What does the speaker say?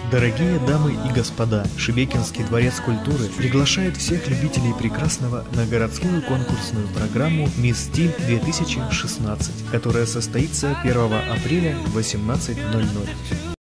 Дорогие дамы и господа, Шебекинский дворец культуры приглашает всех любителей прекрасного на городскую конкурсную программу «Мисс Стиль-2016», которая состоится 1 апреля в 18:00.